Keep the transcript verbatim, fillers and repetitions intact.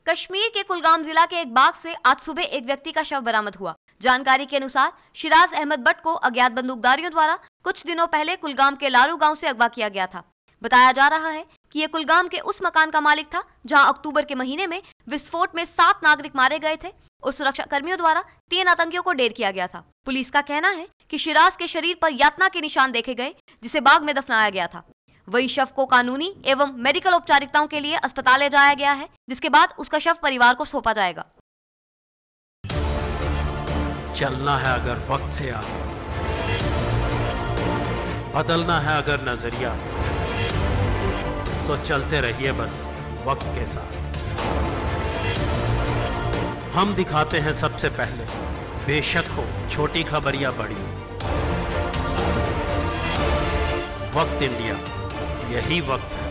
कश्मीर के कुलगाम जिला के एक बाग से आज सुबह एक व्यक्ति का शव बरामद हुआ। जानकारी के अनुसार शिराज अहमद भट्ट को अज्ञात बंदूकधारियों द्वारा कुछ दिनों पहले कुलगाम के लारू गांव से अगवा किया गया था। बताया जा रहा है कि यह कुलगाम के उस मकान का मालिक था जहां अक्टूबर के महीने में विस्फोट में सात नागरिक मारे गए थे और सुरक्षा कर्मियों द्वारा तीन आतंकियों को ढेर किया गया था। पुलिस का कहना है कि शिराज के शरीर पर यातना के निशान देखे गए, जिसे बाग में दफनाया गया था। वही शव को कानूनी एवं मेडिकल औपचारिकताओं के लिए अस्पताल ले जाया गया है, जिसके बाद उसका शव परिवार को सौंपा जाएगा। चलना है अगर वक्त से आगे, बदलना है अगर नजरिया, तो चलते रहिए बस वक्त के साथ। हम दिखाते हैं सबसे पहले, बेशक हो छोटी खबर या बड़ी। वक्त इंडिया, यही वक्त है।